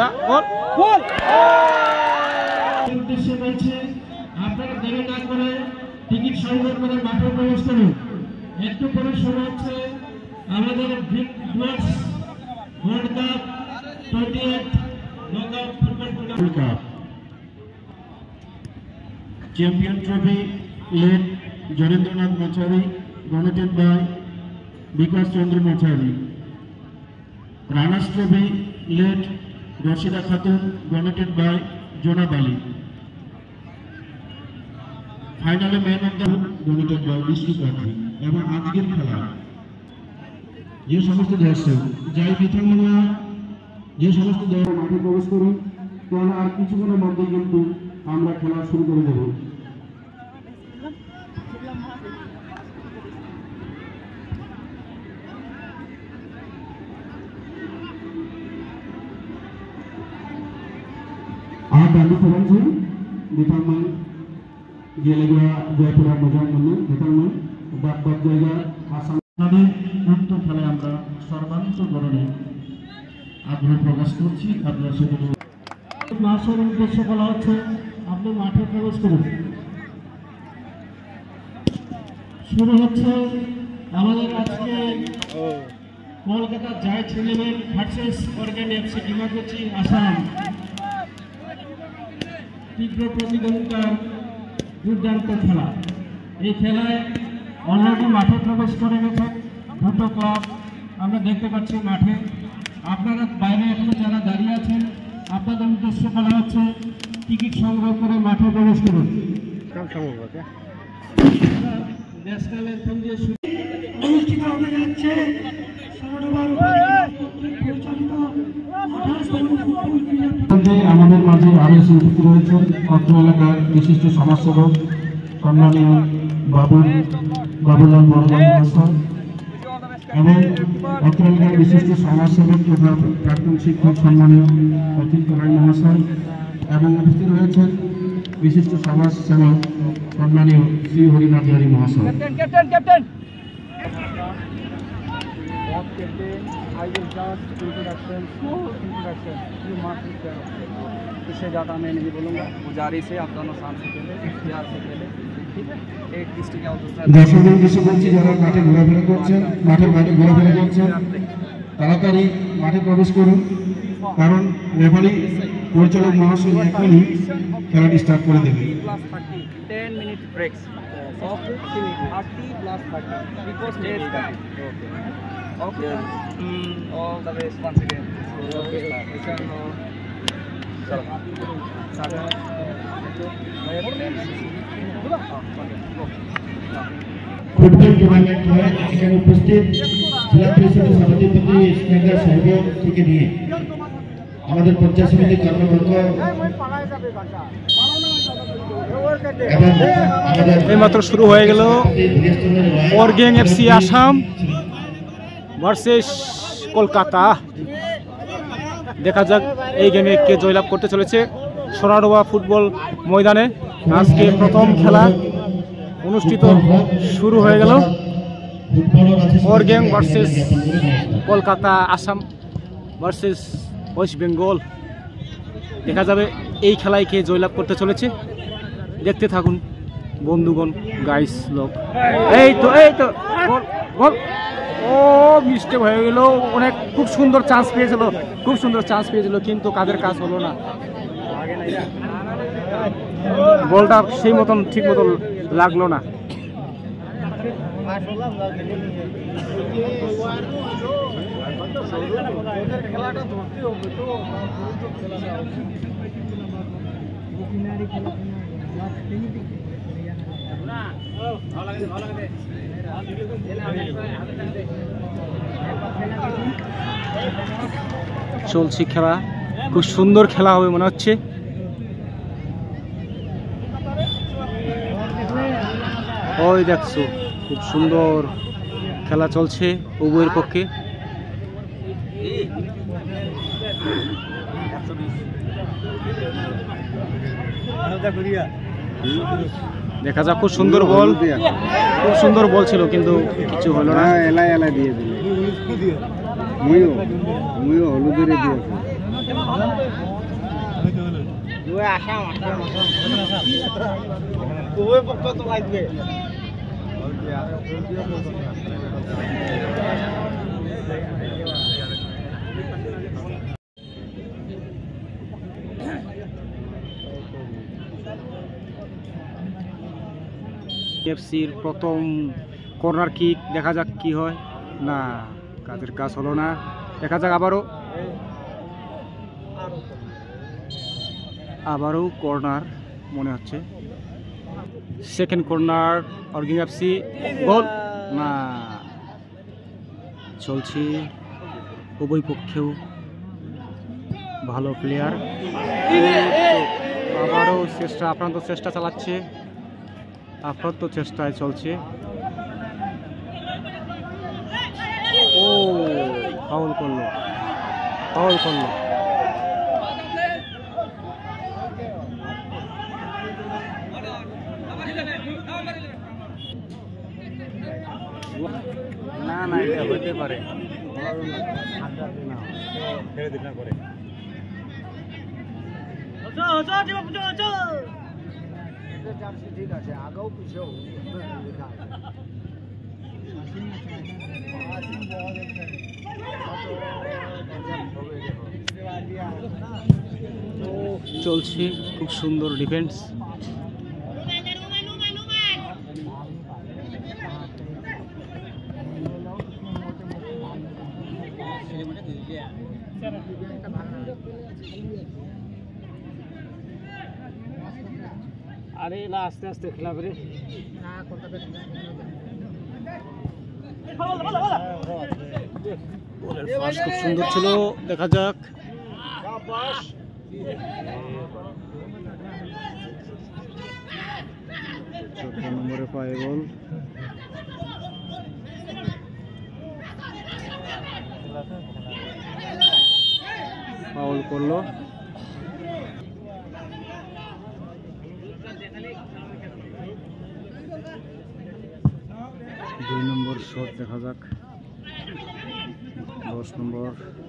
কলকাতা গোল গোল। উদ্দেশ্যে বলছে আপনারা দেরি না করে টিকিট সংগ্রহ করে মাঠে প্রবেশ করুন। একটু পরে শুরু হচ্ছে আমাদের big blast world cup 28 knockout football tournament. Champion trophy late Janendranath Machari, donated by Bikash Chandra Machari. Runners trophy late Rashida Khatun, donated by Janab Ali. ফাইনালে man of the donated by Bishnu Kathi. এবং আজকের খেলা যে সমস্ত দর্শক যাই বিথাঙ্গনা যে সমস্ত দর্শক মাঠে প্রবেশ করুন, কারণ আর কিছুক্ষণের মধ্যে কিন্তু আমরা খেলা শুরু করে দেব। आप डांडी फरन जी बिथांमोन गेलेग्रा जयपुरा मोजां मोनो बिथांमोन दाब दाब जायगा आसाम उक्त खेलाয় আমরা সর্বান্তকরণে আগ্রহ প্রকাশ করছি। আপনারা সকলে মাসের উদ্দেশ্য বলা হচ্ছে আপনি মাঠে প্রবেশ করুন। শুরু হচ্ছে আমাদের আজকে কলকাতা জায়ান্টস 11 ভার্সেস অর্গান এফসি ডিমাকুচি আসাম। তীব্র প্রতিদ্বন্দ্বিতার দুর্দান্ত খেলা। এই খেলায় অলরেডি মাঠে প্রবেশ করে গেছে দুটো ক্লাব আমরা দেখতে পাচ্ছি মাঠে। আপনারা বাইরে এখনো যারা দাঁড়িয়ে আছেন আপনাদের উদ্দেশ্য বলা হচ্ছে টিকিট সংগ্রহ করে মাঠে প্রবেশ করুন। ন্যাশনাল অ্যান্থেম দিয়ে অনুষ্ঠিত হতে যাচ্ছে আমাদের মাঝে আরো এসে উপস্থিত রয়েছেন অত্র এলাকার বিশিষ্ট সমাজসেবক সম্মানীয় বাবুলাল বড়লাল মহাশয় এবং অত্র এলাকার বিশিষ্ট সমাজসেবক তথা প্রাক্তন শিক্ষক সম্মানীয় অতীত রায় মহাশয় এবং উপস্থিত রয়েছেন বিশিষ্ট সমাজসেবক সম্মানীয় শ্রী হরিনাথ হরি মহাশয়। I will just small introduction. You must be there. इससे ज़्यादा मैं नहीं बोलूँगा। गुजारिश है आप दोनों साथ से पहले प्यार से पहले, ठीक है? एक डिस्ट्रिक्ट या दूसरा। दर्शकों की शुभकामनाएं যারা মাঠে ঘোরাফেরা করছেন, মাঠের বাইরে ঘোরাফেরা করছেন, তাড়াতাড়ি মাঠে প্রবেশ করুন, কারণ রেফারি পরিচালক মহাশয় এখনই খেলাটি স্টার্ট করে দেবেন। 10 minute breaks. Of 30 plus 30 because days time. Okay. All the best once again. Okay. Football tournament হয় এখানে উপস্থিত জেলা পরিষদের সভাপতি স্নেহা সহযোগ থেকে নিয়ে আমাদের পঞ্চায়েত সমিতির কর্মকর্ত এইমাত্র শুরু হয়ে গেল অর্গান এফসি আসাম ভার্সেস কলকাতা। দেখা যাক এই গেমে কে জয়লাভ করতে চলেছে। সোনাডোবা ফুটবল ময়দানে আজকে প্রথম খেলা অনুষ্ঠিত শুরু হয়ে গেল। অর্গান ভার্সেস কলকাতা, আসাম ভার্সেস ওয়েস্ট বেঙ্গল। দেখা যাবে এই খেলায় কে জয়লাভ করতে চলেছে। দেখতে থাকুন বন্ধুগণ, গাইস লোক। এই তো গোল গোল। ও মিস্টেক হয়ে গেল। অনেক খুব সুন্দর চান্স পেয়েছিল, কিন্তু কাদের কাজ হলো না। বলটা সেই মতন ঠিক মতন লাগলো না। চলছে খেলা, খুব সুন্দর খেলা হবে মনে হচ্ছে। ওই দেখছো খুব সুন্দর খেলা চলছে উভয়ের পক্ষে। দেখা যাক, খুব সুন্দর বল ছিল, কিন্তু কিছু হলো না। এলাই দিয়ে দিল, মুইও হলুদের দিয়েছে। এফসির প্রথম কর্নার কিক, দেখা যাক কি হয়। না, কাজের কাজ হলো না। দেখা যাক আবারও কর্নার মনে হচ্ছে। সেকেন্ড কর্নার অর্গিং এফসি, গোল না। চলছে উভয় পক্ষেও ভালো প্লেয়ার, আবারও আপ্রান্ত চেষ্টা চালাচ্ছে, আপ্রান্ত চেষ্টায় চলছে। ও ফাউল করলো। না এটা হতে পারে। ঠিক আছে, আগেও পিছেও চলছে। খুব সুন্দর ডিফেন্স। আরে আস্তে আস্তে খেলা করে। খুব সুন্দর ছিল, দেখা যাক। 14 নম্বরে পায়ে বল। ফাউল করলো। দুই নম্বর শট, দেখা যাক। 10 নম্বর।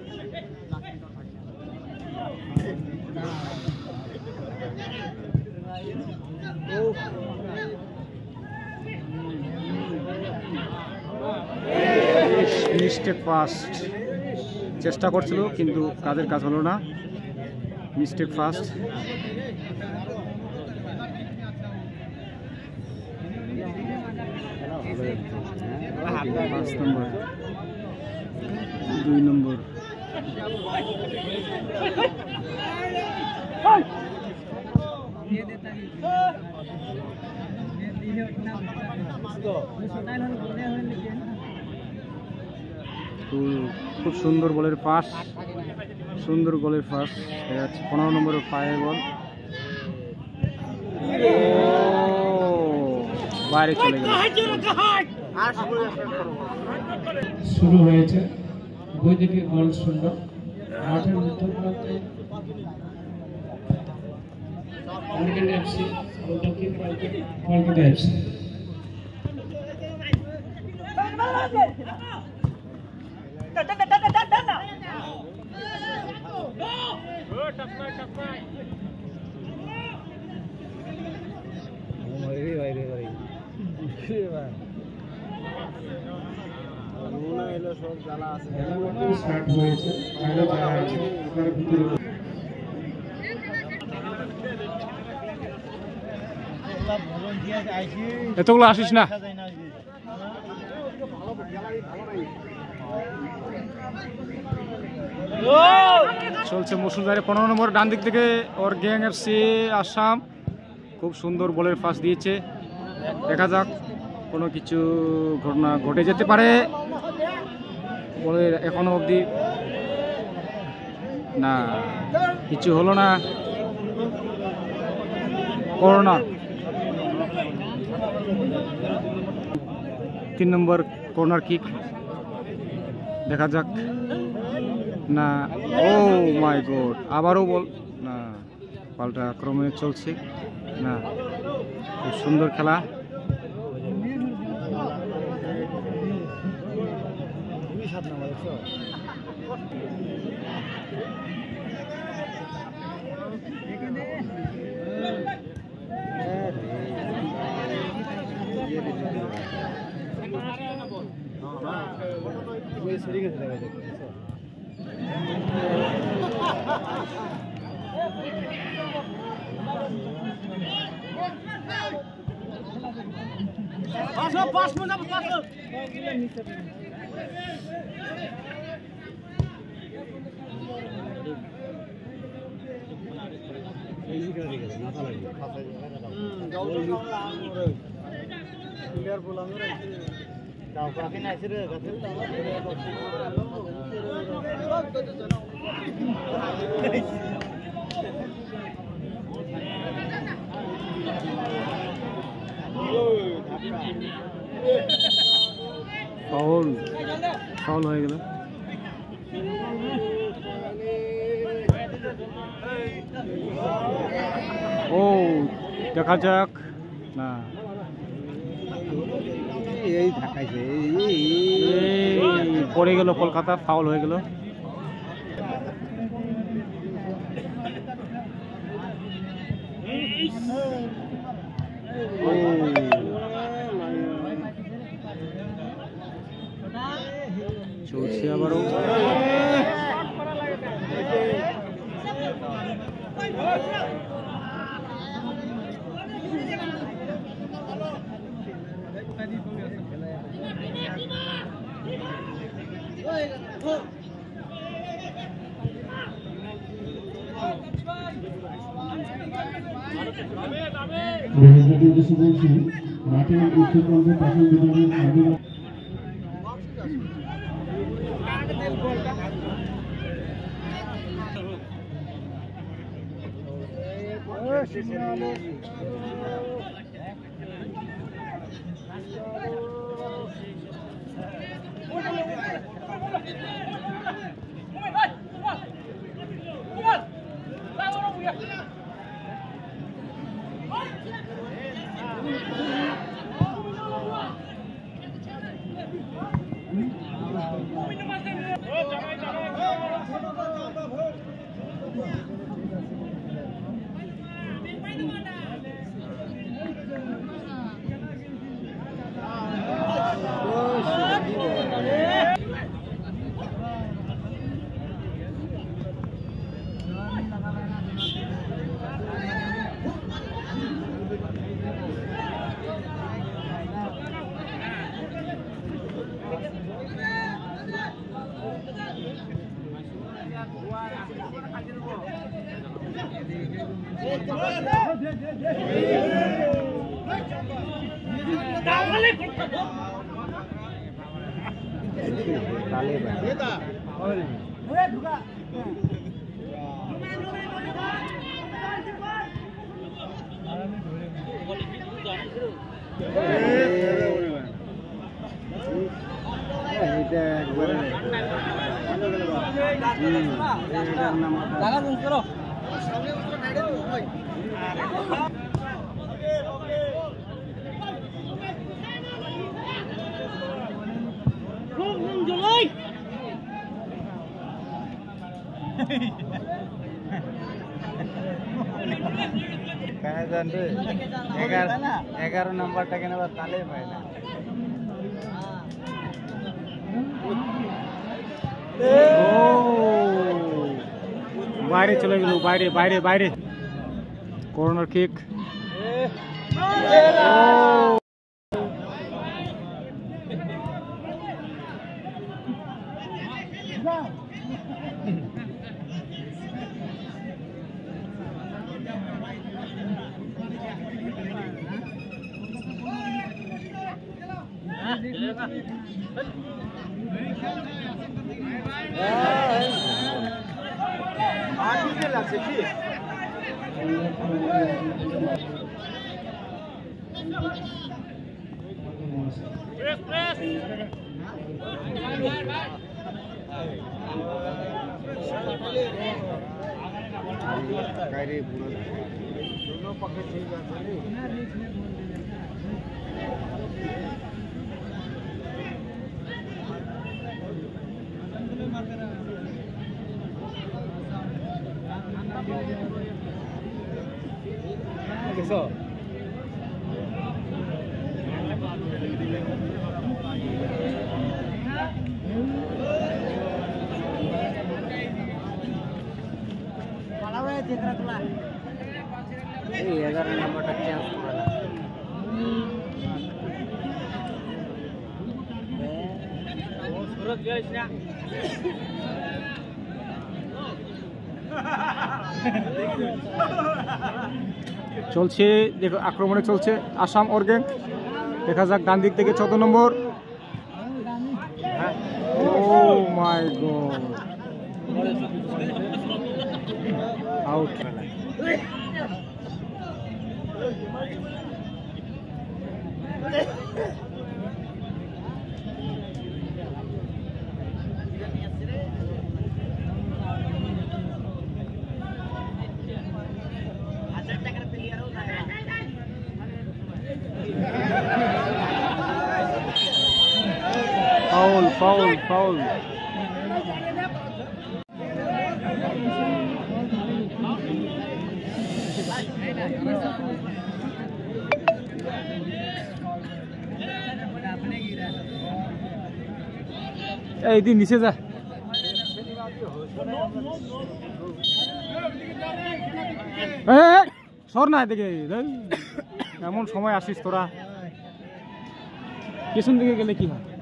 মিস্টেক ফাস্ট, চেষ্টা করছিল কিন্তু কাজের কাজ হলো না। Mistake fast. দুই নম্বর। খুব সুন্দর বলের পাস, সুন্দর গোলের পাস। 15 নম্বরের পায়ে বল, বাইরে চলে গেল। শুরু হয়েছে বৈদিকে গোল শূন্য। মাঠের উত্তর প্রান্তে কলকাতা এফসি, দক্ষিণ প্রান্তে কলকাতা এফসি। স্টার্ট হয়েছে, এতগুলো আসিস না। চলছে মসুদারে 15 নম্বর, ডান দিক থেকে অর্গিং এফসি আসাম। খুব সুন্দর বলের পাস দিয়েছে, দেখা যাক কোনো কিছু ঘটনা ঘটে যেতে পারে। বলের এখনো অবধি না, কিছু হলো না। কর্নার। 3 নম্বর কর্নার কিক, দেখা যাক। না, ও মাই গড, আবারও বল না। পাল্টা আক্রমণে চলছে না। খুব সুন্দর খেলা। ফাউল ফাউল হয়ে গেল। ও দেখা যাক না এই ঢাকাইছে পড়ে গেল, কলকাতা ফাউল হয়ে গেল। চলছে আবারও। বলছি মাঠের উত্তরবঙ্গ প্রাথমিক বিদ্যালয়ের एगारो नम्बरটা কেন বা তালে পায় না বাইরে চলে গেল, বাইরে বাইরে বাইরে। Corner kick. दोनों पक्के ठीक है। এই 11 নম্বরটা চেঞ্জ করে না চলছে দেখো, আক্রমণে চলছে আসাম অর্গেং। দেখা যাক ডান দিক থেকে 14 নম্বর। Oh my God, out. Foul foul foul. এই দিন নিচে যা। সর না এদিকে, এমন সময় আসিস তোরা, পেছন দিকে গেলে কি হয়?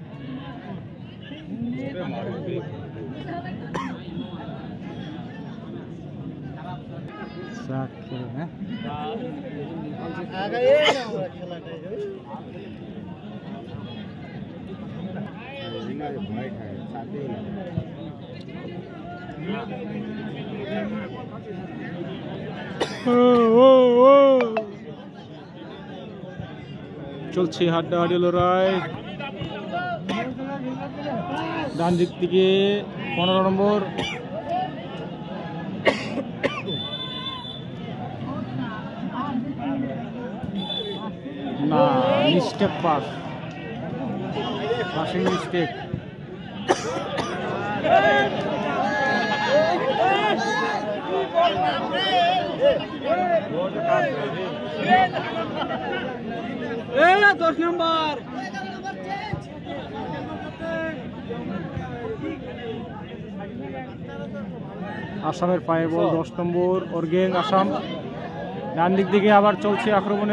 চলছে হাড্ডাহাড্ডি লড়াই। ডান দিক থেকে 15 নম্বর। না, মিস্টেক পাস, পাসিং মিস্টেক। দশ নম্বর আসামের পায়ে বল, 10 নম্বর অর্গেং আসাম। ডান দিক থেকে আবার চলছে আক্রমণে।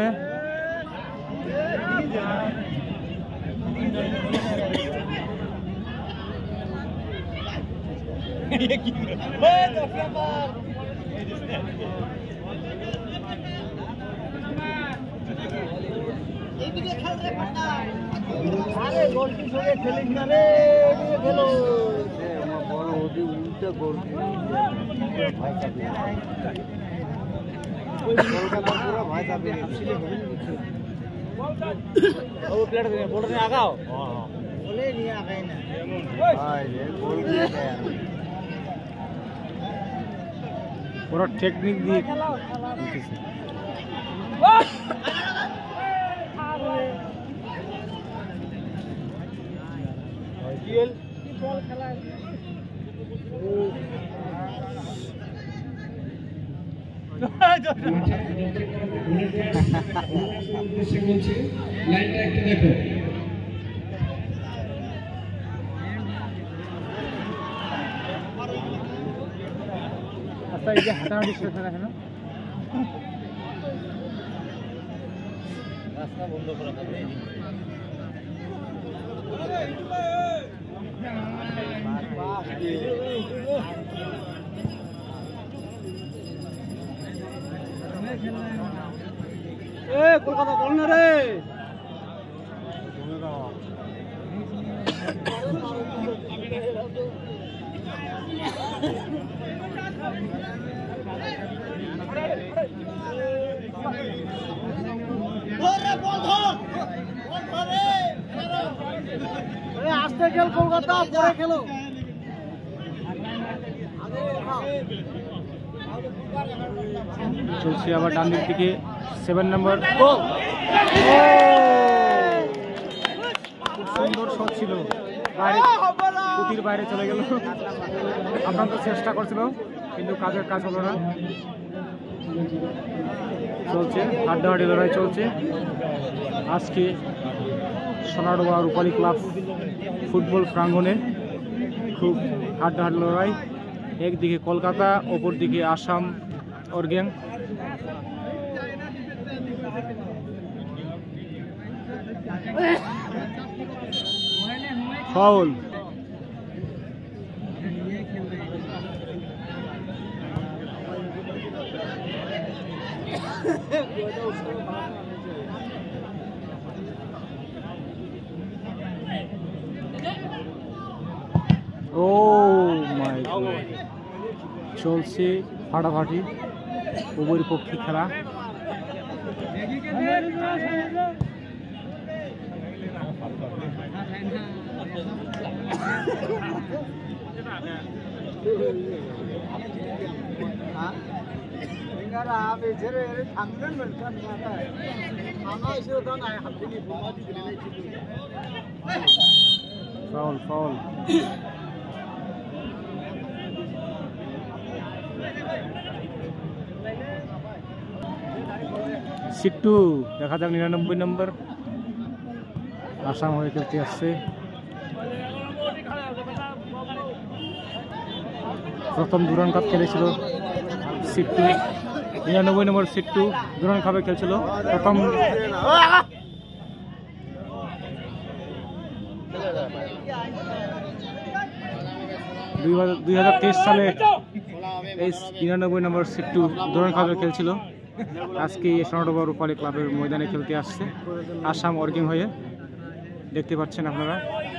ওরা টেকনিক দিয়ে লাইনটা একটু দেখো। আচ্ছা, এই যে হাঁটাহাঁটি শেষ হয়ে গেছে না? রাস্তা বন্ধ করা হবে। কলকাতা বল না রে। আস্তে খেল কলকাতা, পরে খেলো। চলছে আবার ডান দিক থেকে 7 নম্বর। খুব সুন্দর শট ছিল, পুটির বাইরে চলে গেল। আপনার তো চেষ্টা করছিল কিন্তু কাজের কাজ হলো না। চলছে, হাড্ডাহাড্ডি লড়াই চলছে আজকে সোনারডোবা রূপালী ক্লাব ফুটবল প্রাঙ্গণে। খুব হাড্ডাহাড্ডি লড়াই, একদিকে কলকাতা, অপর দিকে আসাম অর্গ্যাং। ফাউল, ও মাই গড, চলছে ফাটাফাটি উভয়ের পক্ষে খেলা। ফাউল ফাউল, সিট্টু দেখা যাক 99 নম্বর আসাম হয়ে খেলতে আসছে। প্রথম দুরান কাপ খেলেছিল সিট্টু, 99 নম্বর সিট্টু দুরান কাপে খেলছিল প্রথম। দুই 2023 সালে এই 99 নম্বর সিট্টু দুরান কাপে খেলছিল। আজকে সোনারডোবা রূপালী ক্লাবের ময়দানে খেলতে আসছে আসাম অর্গ্যাং হয়ে, দেখতে পাচ্ছেন আপনারা।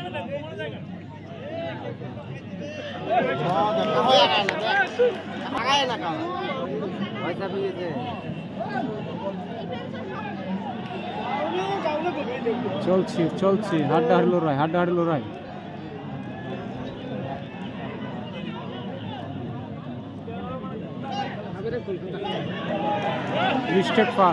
চলছে চলছে হাড্ডাহাড্ডি লড়াই, হাড্ডাহাড্ডি লড়াই। স্টেপ পাস,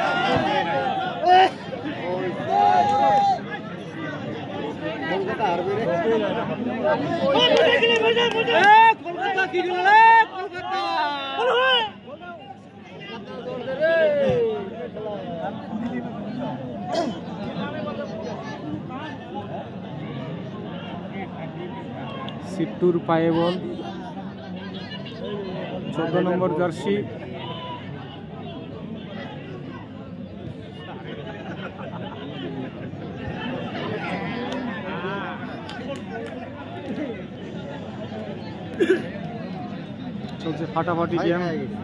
সিট্টুর পায়ে বল, 14 নম্বর জার্সি। চলছে ফাটাফাটি গেম।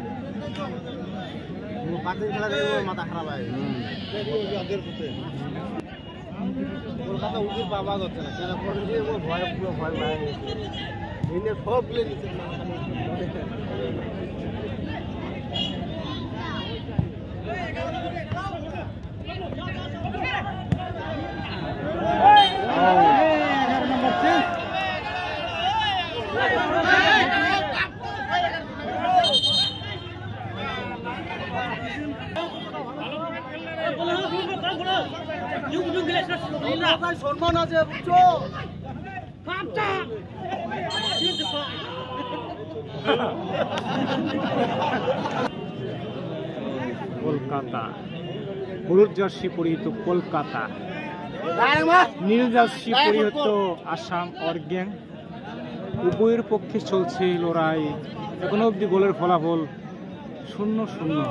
মাথা খারাপ হয় কলকাতা উঠে পাওয়া যাচ্ছে না, কেন ভয় পুরো ভয় ভয় সব গুলো নিচে। সম্মান আছে বুঝছো, কলকাতা হলুদ জার্সি পরিহিত কলকাতা, নীল জার্সি পরিহিত আসাম অর্গ্যাং। উভয়ের পক্ষে চলছে লড়াই, এখনো অব্দি গোলের ফলাফল 0-0।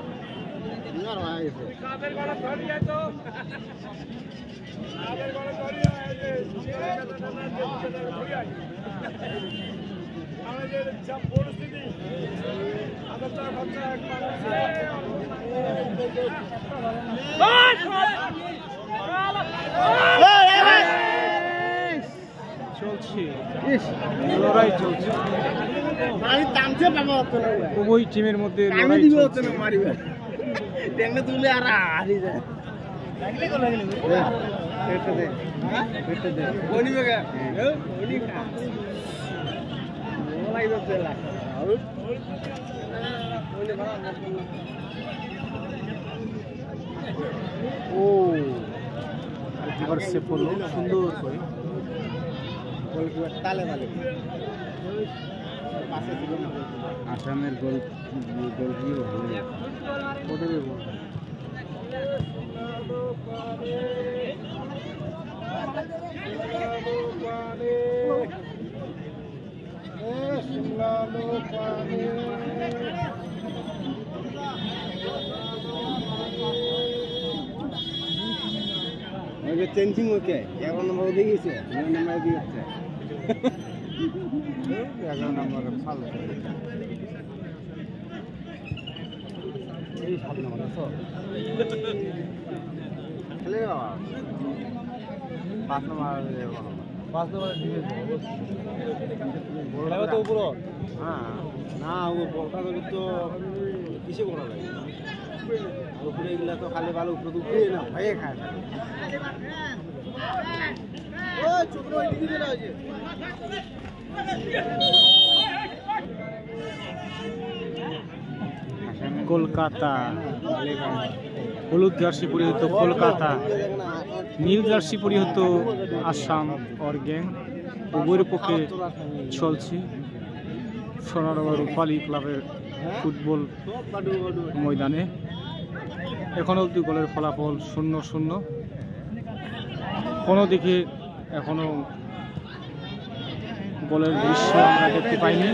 চলছে লড়াই চলছে, উভয় টিমের মধ্যে লড়াই চলছে। তুলে আর হারি যায় ও এবার সে পড়লো সুন্দর করে তালে তালে আসামের গোল গোলগুলো ভালো ওদেরই গোল চেঞ্জিং হচ্ছে 11 নম্বর দিয়ে গেছে 9 নম্বর দিয়ে হচ্ছে 11 নম্বর ভালো এই 7 নম্বর তো খেলে বাবা 5 নম্বর 5 নম্বর দিয়ে বড় তো উপর হ্যাঁ না ও বড়টা তো কিসে বড় লাগে উপরে এগুলা তো খালি ভালো উপরে উপরে না ভয়ে খায় ও ছোট ওইদিকে চলে আসে কলকাতা হলুদ জার্সি পরিহিত কলকাতা, নীল জার্সি পরিহিত আসাম অর্গ্যাং উভয়ের পক্ষে চলছে সোনারগাঁ রূপালী ক্লাবের ফুটবল ময়দানে। এখনো অবধি গোলের ফলাফল 0-0। কোনো দিকে এখনো গোলের দৃশ্য আমরা দেখতে পাইনি।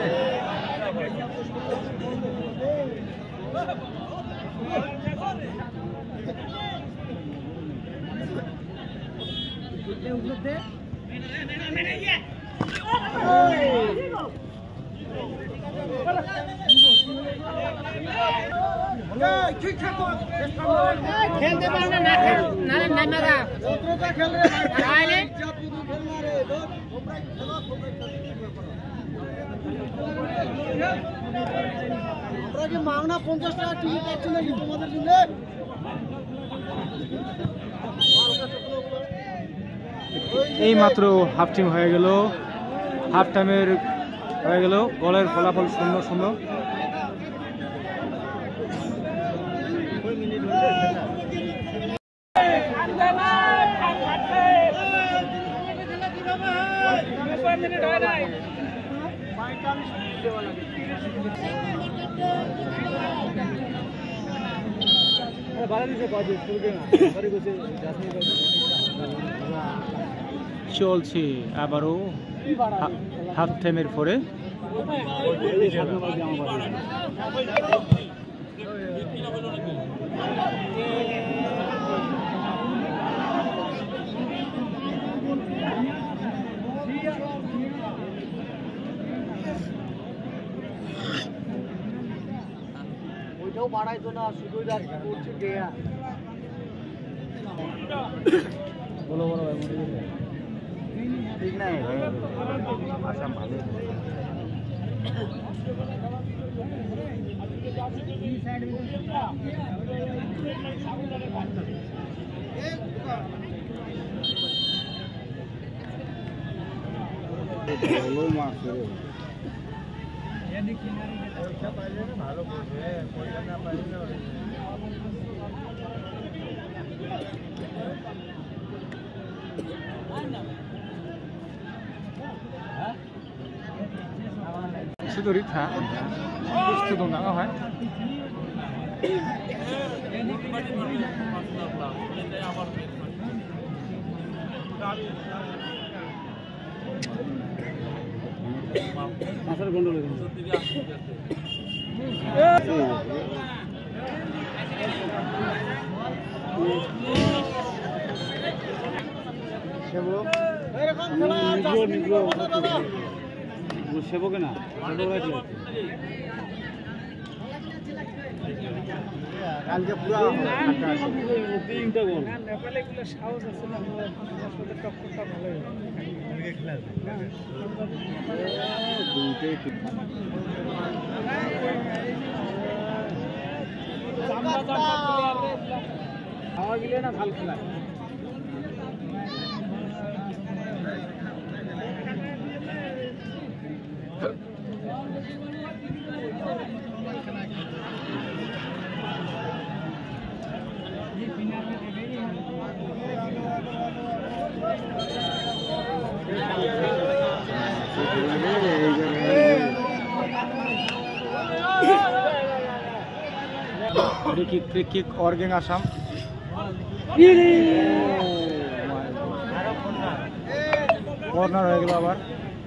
খেলতে পারবে না নামেরা তাহলে আমরা কি মাগনা 50 টাকা টিকিট পাচ্ছি নাকি তোমাদের জন্য? এই মাত্র হাফ টাইম হয়ে গেল, হাফ টাইমের হয়ে গেল, গোলের ফলাফল 0-0। চলছে আবারও হাফ টাইমের পরে। ওইটাও বাড়াইতো না, শুধু করছে দেয়া বলো বলো ঠিক নাই আসাম ভালো মাছ ভালো করবে পয়সা না পাইলে 수돌이 다 포스트도 나가요. মাছের গন্ডল সেবকে না কালকে পুরো তিনটা গোল নেপালে গুলো সাহস আছে না টক্করটা ভালো খেলা দুইটাই খাওয়া গেলে না ভাল খেলা এই ফ্রি কিক অর্গেং আসাম। কর্নার হয়ে গেল আবার।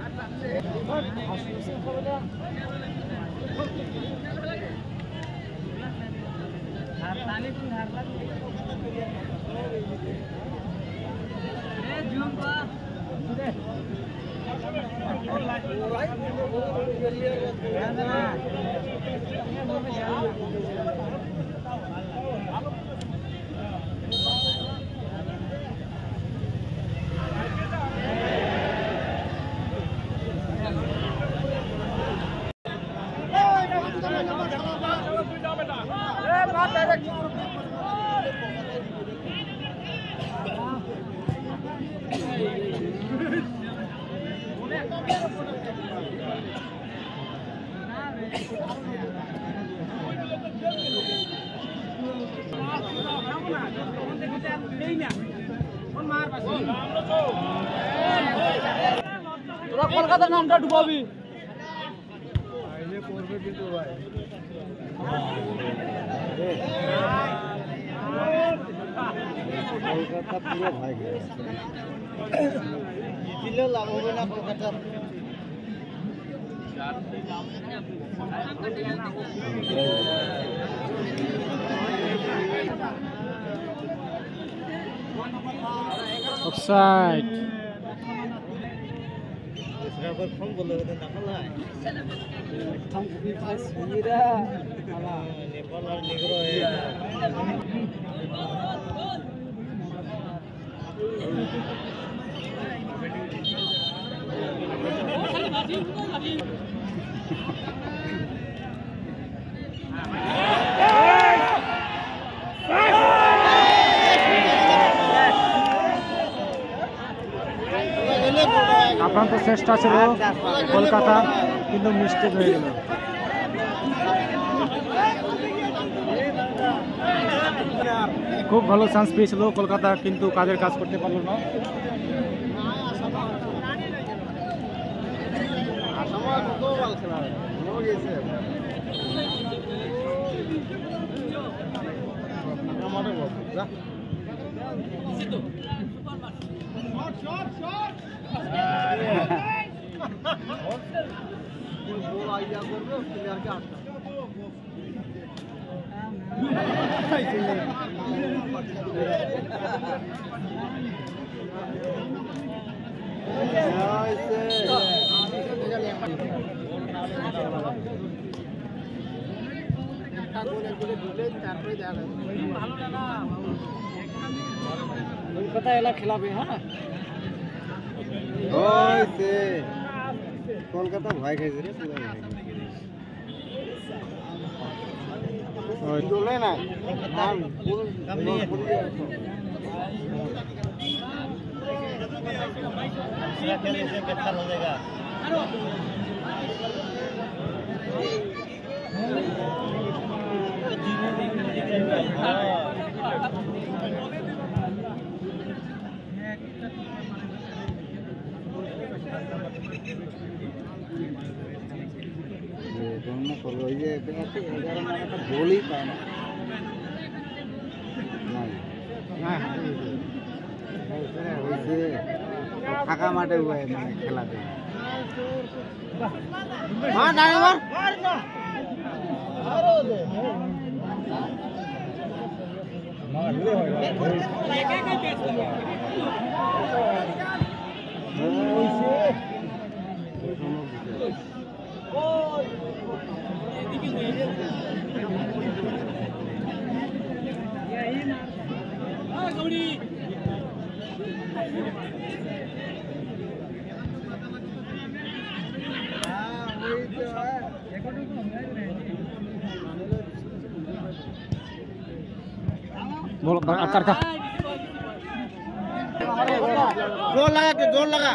তোরা কলকাতার নামটা ডুবাবি। কলকাতা পুরো ভয় গেছে, জিতলেও লাভ হবে না কলকাতার। অফসাইড। ফোন বললো দেখা নেপাল আর নিগ্রো আক্রান্ত চেষ্টা ছিল কলকাতা, কিন্তু মিস্টেক হয়ে গেল। খুব ভালো চান্স পেয়েছিল কলকাতা, কিন্তু কাজের কাজ করতে পারল না। কলকাতা এলা খেলাবে। হ্যাঁ কলকাতা ভয় খাইছে রে, চলে না ওই যে 11 একটা গোলই পায় না। ফাঁকা মাঠে মানে খেলাতে जोर लगा के जोर लगा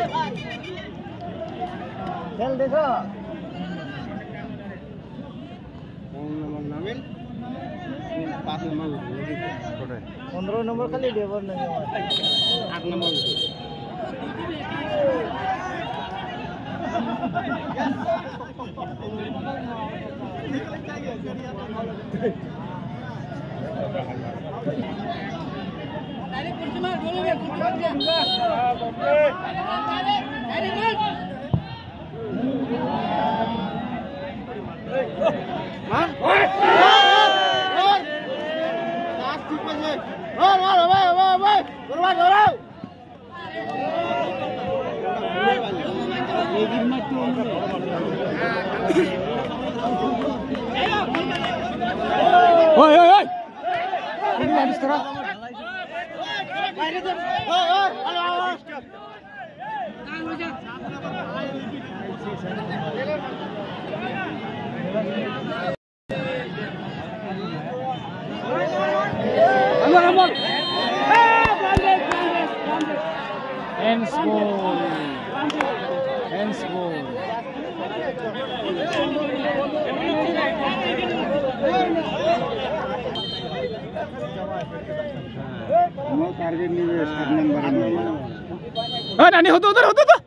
खेल देखो নামেন 5 নম্বর 15 নম্বর খালি ডেভার নাই 8 নম্বর ওই ওই ওই কোন লাগিস তোরা টার্গেট নিবে 7 নম্বরে নানি হতো হতো হতো তো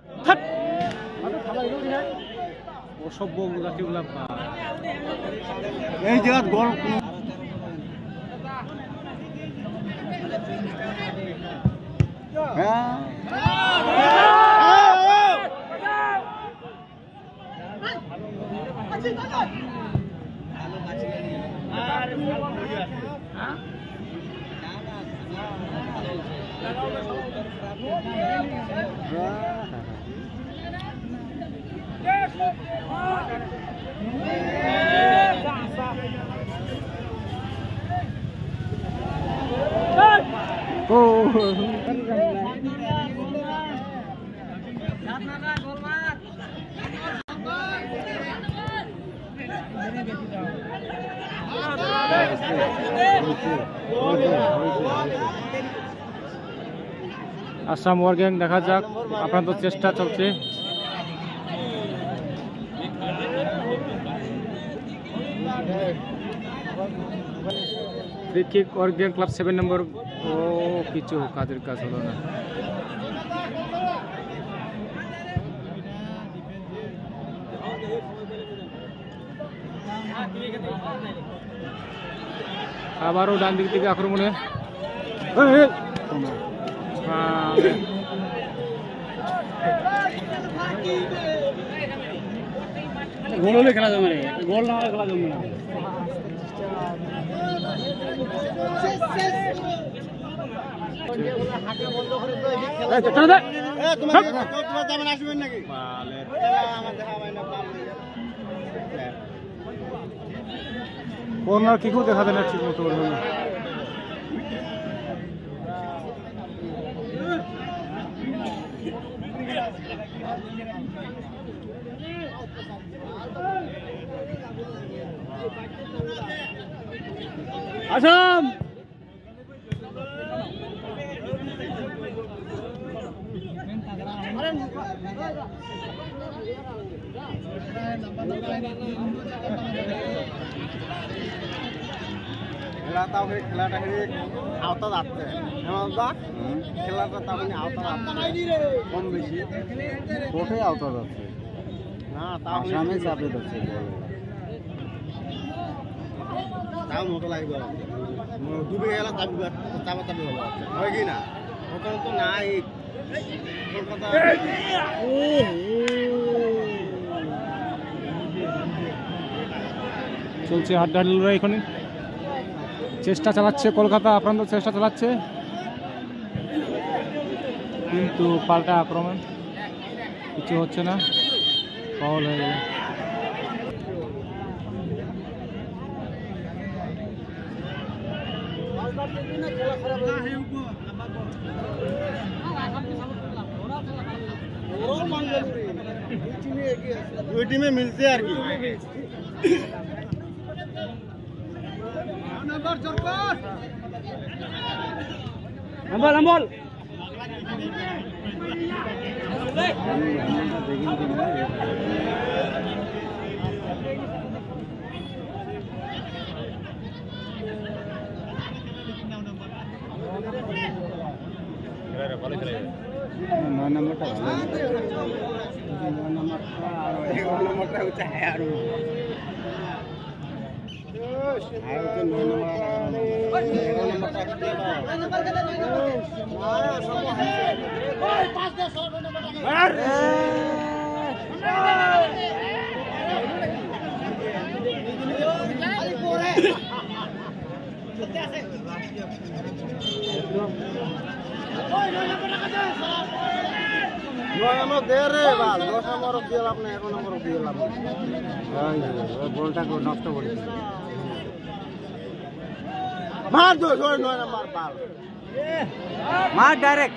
অসভ্য জাতিগুলা এই জায়গা গোল হ্যাঁ আসাম ওয়ার গ্যাং দেখা যাক আপনাদের চেষ্টা চলছে ফ্রি কিক ওয়ার গ্যাং ক্লাব 7 নম্বর ও কিছু কাজের কাজ হলো না আবারও ডান দিক থেকে আক্রমণে গোল হলে খেলা যাবে না গোল না হলে খেলা যাবে না কর্নার কিকও দেখা যায় না ঠিক মতো আসাম খেলাটা আওতা যাচ্ছে খেলাটা তাহলে আওতা কম বেশি কোথায় আওতা যাচ্ছে না আসামে চাপে যাচ্ছে তাও মতো লাগবে ডুবে গেলে চাপা চাপি হলো হয় কি না ওখানে তো নাই কলকাতা চলছে হাড্ডাহাড্ডি লড়াই এখানে চেষ্টা চালাচ্ছে কলকাতা আক্রান্ত চেষ্টা চালাচ্ছে কিন্তু পাল্টা আক্রমণ কিছু হচ্ছে না ফাউল হয়ে গেল দুই টিমে মিলছে আর কি লম্বল লম্বল বলটাকে নষ্ট করে মার দো 9 নম্বর পাল মার ডাইরেক্ট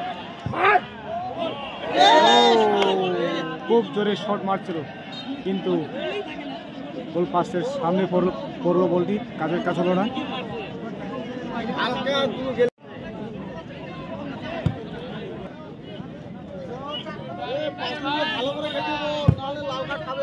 খুব জোরে শট মারছিল কিন্তু গোল পাশের সামনে পড়লো বলটি কাজের কাজ হলো না। ভালো করে নাহলে লাল কার্ড খাবে।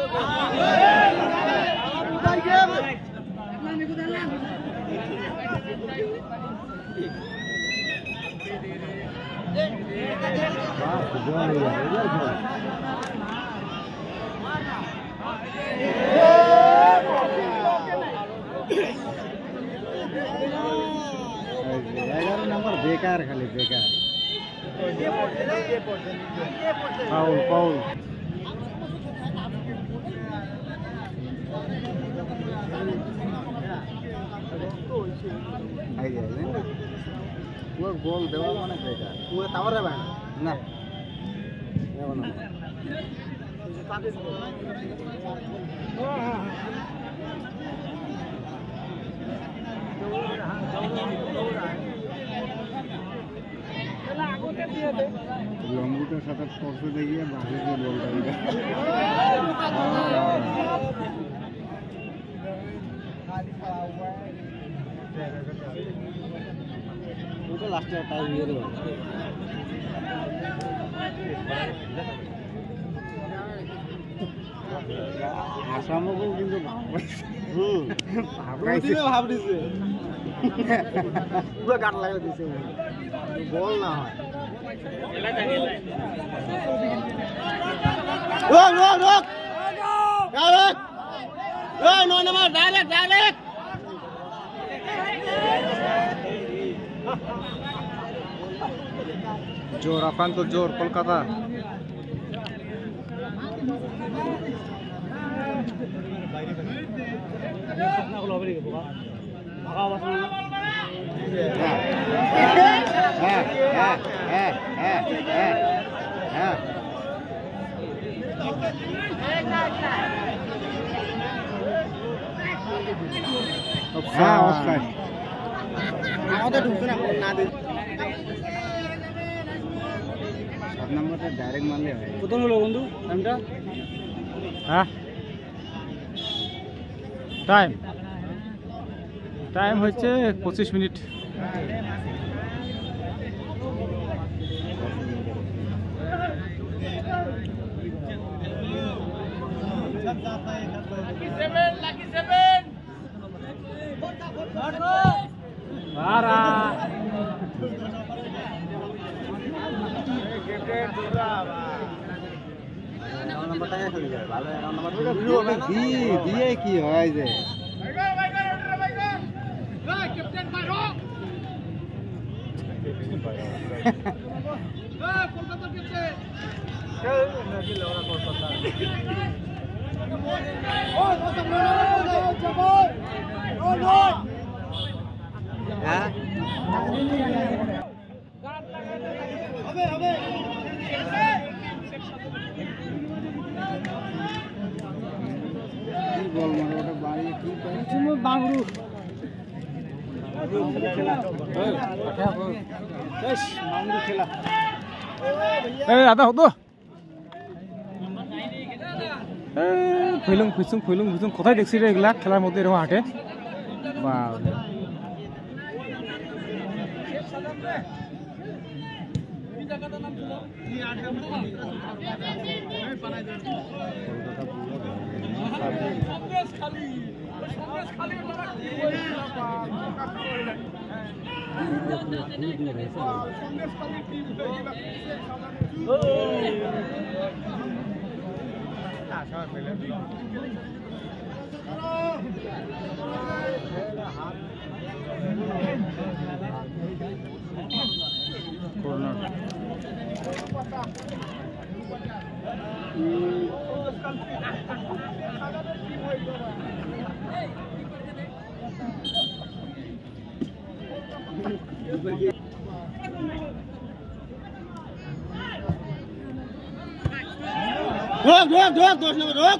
নম্বর বেকার খালি বেকার ফাউল ফাউল গোল দেওয়া মানে বেকার তাওয়ারে ভাই না লম্বুটার সাথে স্পর্শ দেখিয়ে বাসে যে বলটা লাস্টে টাইম দিয়ে দেবো আসামকেও কিন্তু ভাব দিছে পুরো গাট লাগিয়ে দিছে বল না হয় রোক রোক রোক ডাইরেক্ট ওই 9 নম্বর ডাইরেক্ট ডাইরেক্ট জোর আক্রান্ত জোর কলকাতা আমাদের ঢুকছে না না দিন 7 নম্বরটা ডাইরেক্ট মারলে হয় কত হলো বন্ধু টাইমটা? হ্যাঁ টাইম টাইম হচ্ছে 25 মিনিট। দিয়ে কি হয় যে বল মানে ওটা বাড়ি ঠিক আছে বাংরু আদা হতো ফেলুং ফিসুং ফেলুং ফিসুং কোথায় দেখছি রে এগুলা খেলার মধ্যে এরকম হাঁটে বা ঢোক 10 নম্বর ঢোক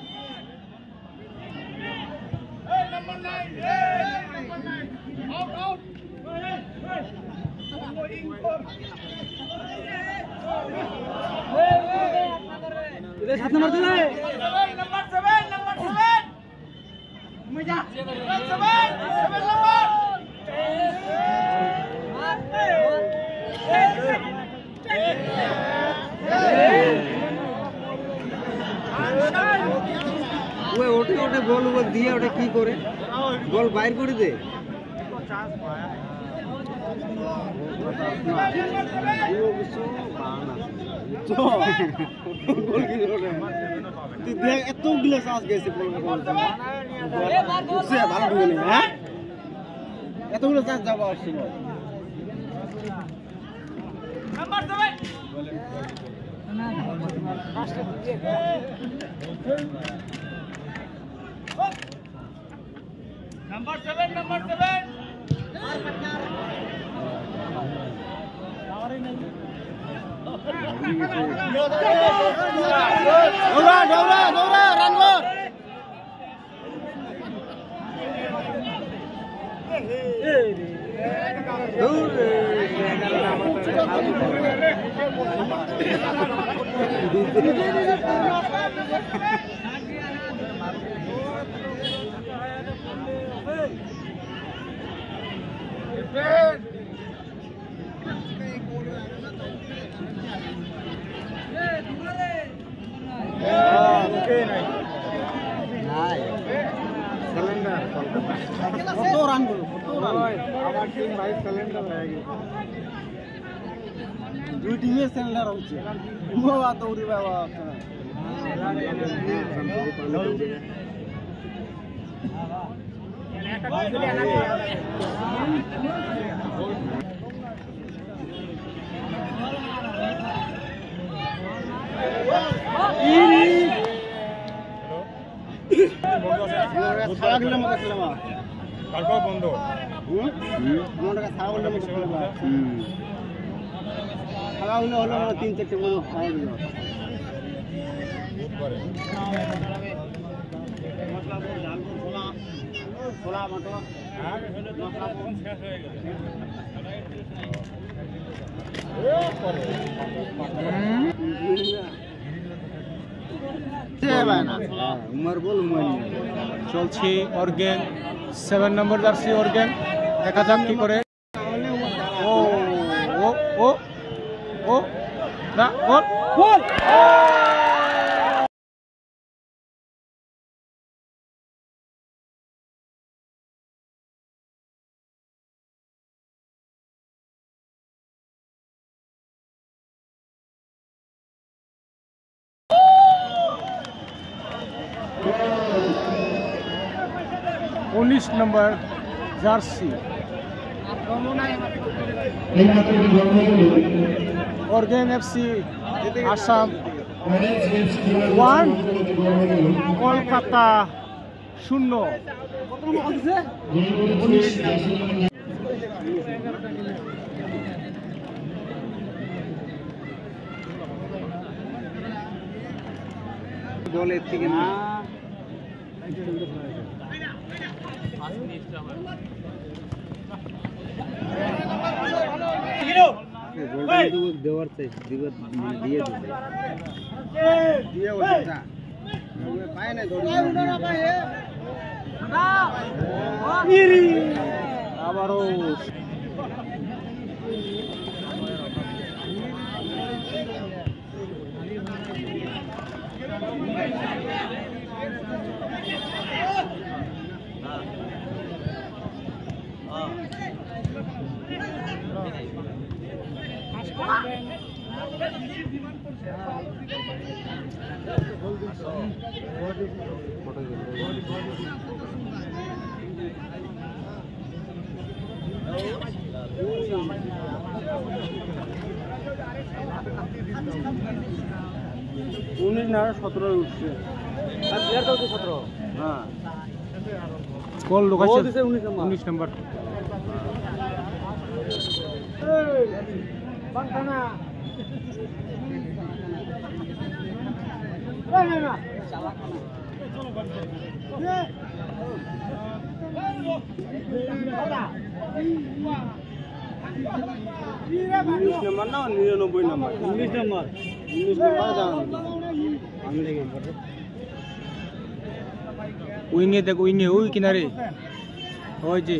इधर 7 नंबर दिले नंबर 7 मजा 7 ওই ওটা ওটা বল বল দিয়ে ওটা কি করে বল বাইর করে দে তুই দেখ এতগুলো চাষ গেছে ভালো ঢুকে হ্যাঁ এতগুলো চাষ যাবো আসছে नंबर 7 नंबर 7 দৌড়া দৌড়া দৌড়া রান কর কত রান করলো আমার টিম ভাই সিলিন্ডার হয়ে গেছে দুই টিমের সিলিন্ডার হচ্ছে দৌড়ি বাবা বন্ধ খাওয়া হলে 3-4 মতো খাওয়া দিল ছোলা মটর উমর বল উমর চলছে অর্গেন 7 নম্বর জার্সি অর্গেন দেখা যাক কি করে ও ও ও ও না গোল গোল उन्नीस नंबर জার্সি অর্গেন এফসি আসাম 1 কলকাতা 0 বল এর থেকে না দেওয়ার চাই দিয়ে পায় না আবারও उन्नीस ना 17 উঠছে আর প্লেয়ার তো 17 হ্যাঁ কল লোকাছে দিছে 19 নম্বর 19 নম্বর বাংখানা না না उन्नीस नंबर ना 99 नंबर 19 नंबर আমি দেখি উইংয়ে দেখ উইংয়ে ওই কিনারে ওই যে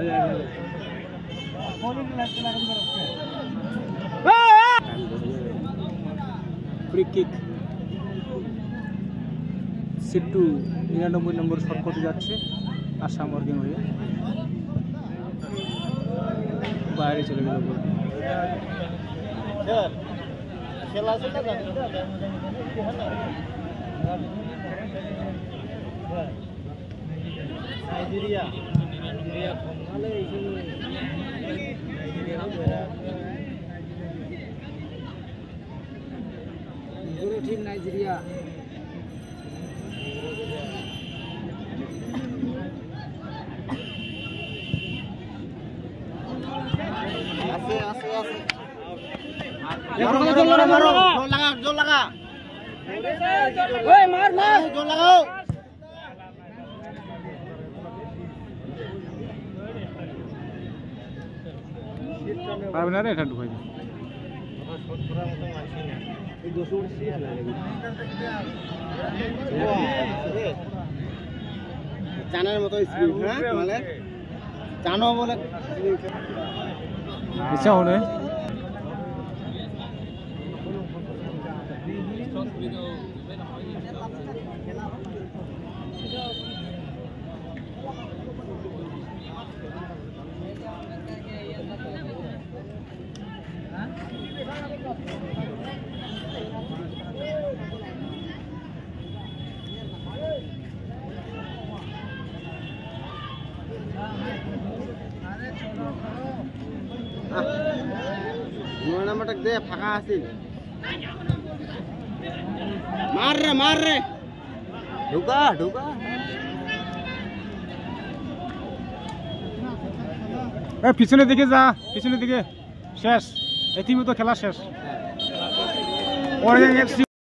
ফ্রি কিক সিট্টু 99 নম্বর শট করতে যাচ্ছে আসাম ওয়ার্কিং হয়ে বাইরে চলে গেল খেলা আছে না নাইজেরিয়া কমালে ঠিক নাইজেরিয়া আছে আছে আছে জোর লাগা জোর লাগা ওই মার মার জোর লাগাও পারবে না রে এটা ঢুকাই দে জানার মতো স্পিড হ্যাঁ মানে জানো বলে ইচ্ছা হলে নয় নাম্বারটা দে ফাঁকা আছিল মার রে ঢুকা ঢুকা পিছনের দিকে যা পিছনের দিকে শেষ এতিমতো খেলা শেষ